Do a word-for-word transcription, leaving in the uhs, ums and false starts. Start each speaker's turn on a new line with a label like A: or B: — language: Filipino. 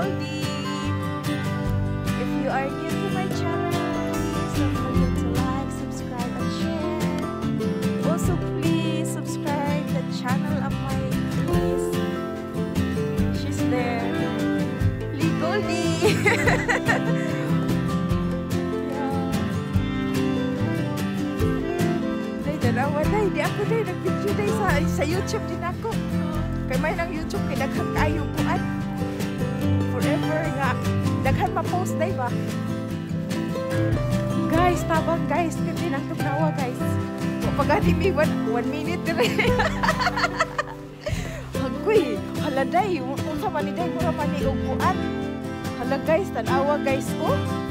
A: Goldie. If you are new to my channel, please don't forget to like, subscribe, and share. Also, please subscribe the channel of my niece. She's there. Lee Goldie. Day, di ako day nag-video day sa, sa YouTube din ako. Kaya may nang YouTube kay daghan kayo buwan. Forever nga. Daghan ma-post day ba? Guys, tabang guys. Hindi nang tugnawa guys. Pagkati may one, one minute rin. Hagkoy, hala day. Unsa man ni day, mura man ni upuan. Hala guys, tanawa guys ko.